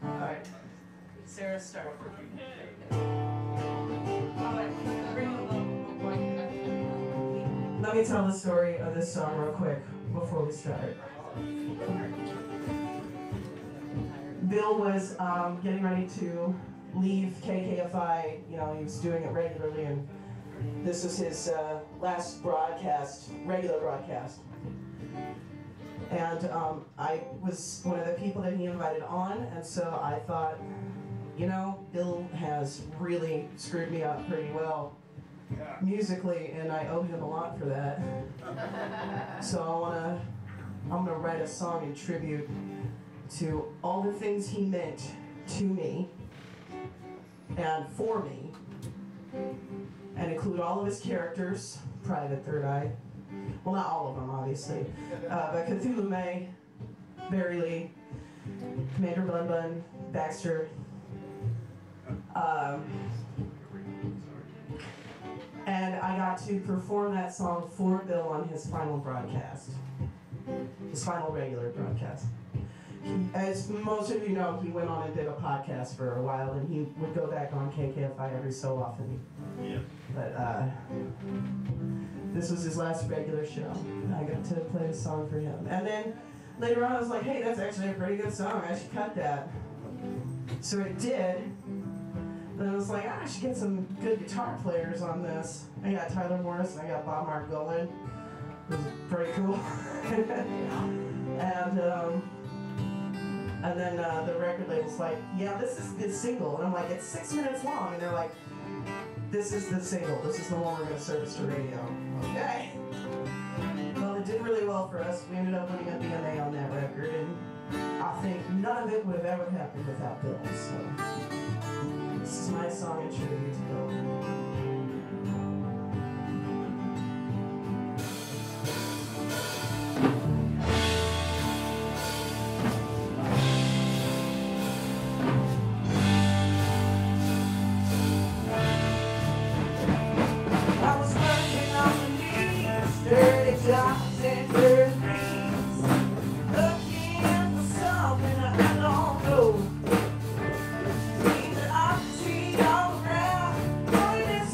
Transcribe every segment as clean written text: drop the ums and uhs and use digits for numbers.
Alright. Sara, start. Let me tell the story of this song real quick before we start. Bill was getting ready to leave KKFI. You know, he was doing it regularly, and this was his last broadcast, regular broadcast. And I was one of the people that he invited on, and so I thought, you know, Bill has really screwed me up pretty well musically, and I owe him a lot for that. So I'm gonna write a song in tribute to all the things he meant to me and for me, and include all of his characters, Private Third Eye. Well, not all of them, obviously, but Cthulhu May, Barry Lee, Commander Bun, Baxter, and I got to perform that song for Bill on his final broadcast, his final regular broadcast. As most of you know, he went on and did a podcast for a while, and he would go back on KKFI every so often. Yeah. But this was his last regular show. I got to play the song for him. And then later on, I was like, hey, that's actually a pretty good song. I should cut that. So it did. Then I was like, I should get some good guitar players on this. I got Tyler Morris and I got Baumann. It was pretty cool. And then the record label's like, yeah, this is the single. And I'm like, it's 6 minutes long. And they're like, this is the single. This is the one we're going to service to radio. Okay. Well, it did really well for us. We ended up winning a BMA on that record. And I think none of it would have ever happened without Bill. So this is my song in tribute to Bill. This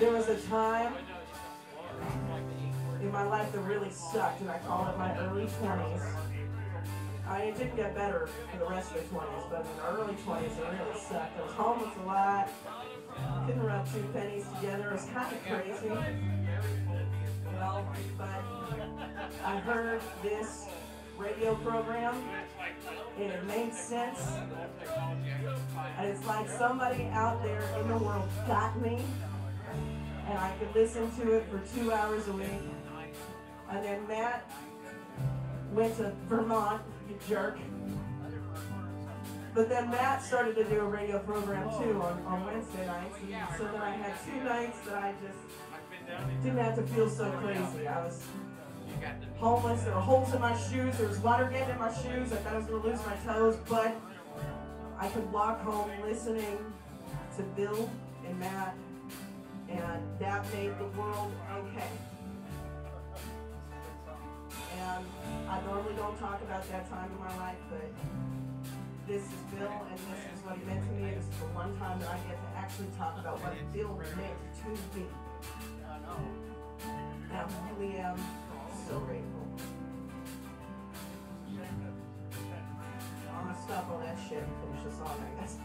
There was a time in my life that really sucked, and I call it my early 20s. It didn't get better for the rest of the 20s, but in the early 20s it really sucked. I was homeless a lot, couldn't rub two pennies together. It was kind of crazy, you know, but I heard this radio program, and it made sense, and it's like somebody out there in the world got me, and I could listen to it for 2 hours a week. And then Matt went to Vermont, you jerk. But then Matt started to do a radio program too on Wednesday nights, and so then I had 2 nights that I just didn't have to feel so crazy. I was homeless, there were holes in my shoes, there was water getting in my shoes, I thought I was going to lose my toes, but I could walk home listening to Bill and Matt, and that made the world okay. And I normally don't talk about that time in my life, but this is Bill, and this is what he meant to me. This is the one time that I get to actually talk about what Bill meant to me. And I really am so grateful. I'm gonna stop all that shit and finish the song, I guess.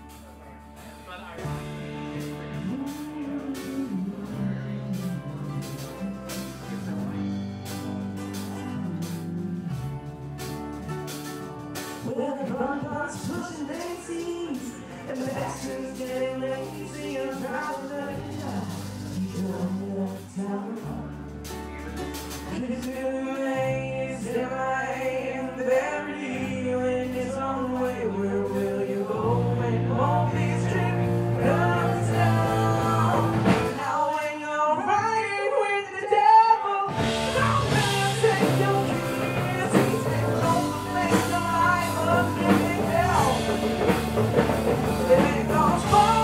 Well, the front bus pushing daisies, and the bastards getting lazy and driving. You don't have time. It's days in my bury you in its own way. Where will you go when all these dreams comes down? Now when you're fighting with the devil, don't take your keys. Don't make the life of living hell. It goes far.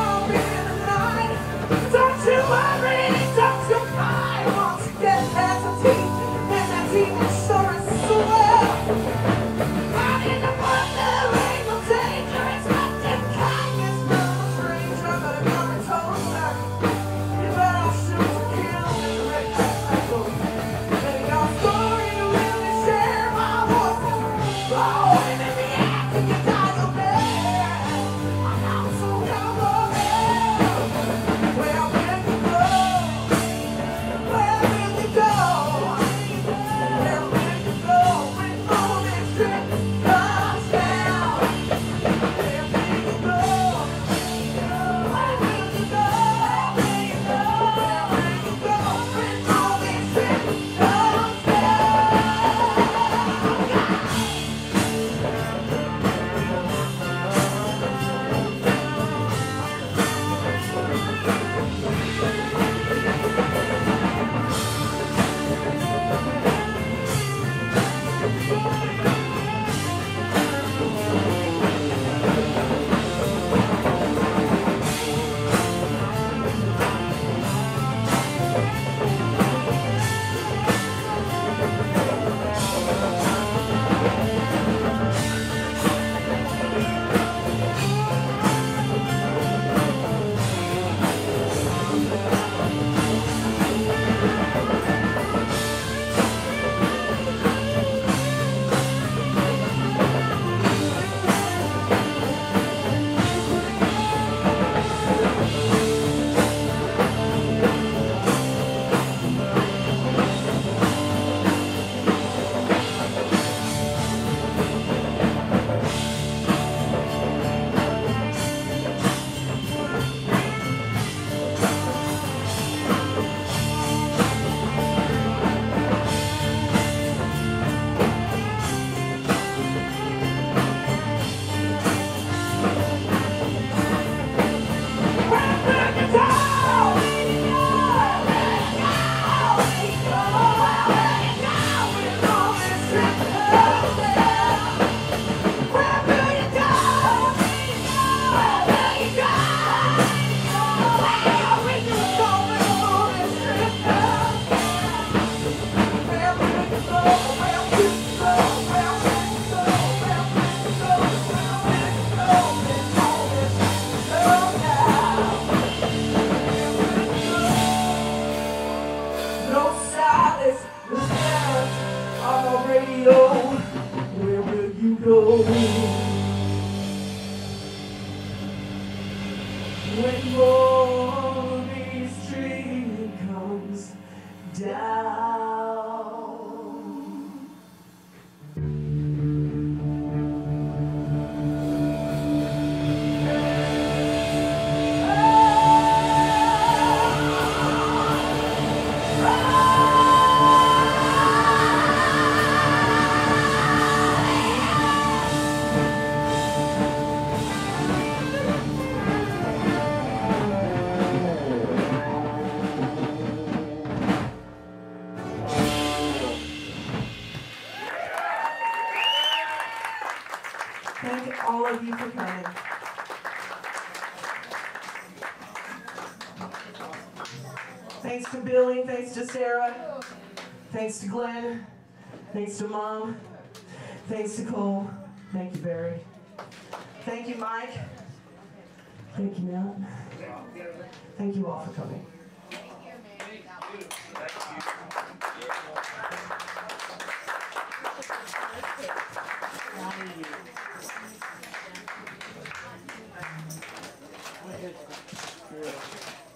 when morning street comes down. Thank all of you for coming. Thanks to Billie, thanks to Sara, thanks to Glen, thanks to Mom, thanks to Cole, thank you Barry, thank you Mike, thank you Matt, thank you all for coming. Thank you.